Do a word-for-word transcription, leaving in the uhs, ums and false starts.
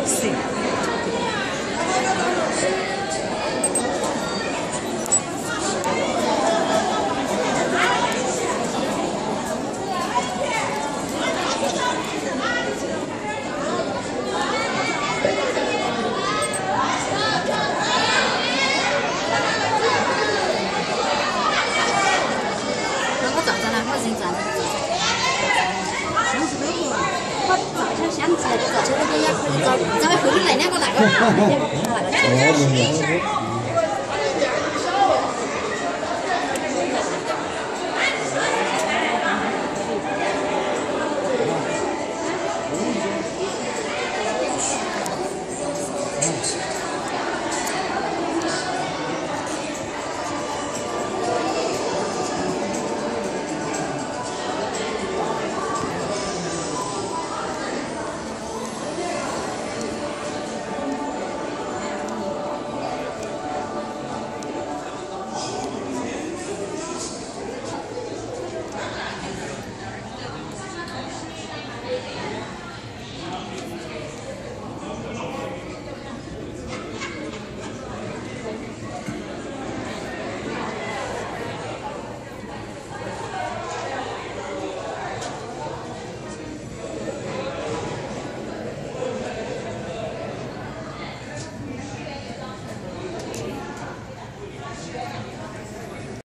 是。 我找着了，我已经找了。想起来了，我早就想起来了，早就那个要可以找，找回头来两个那个，那个。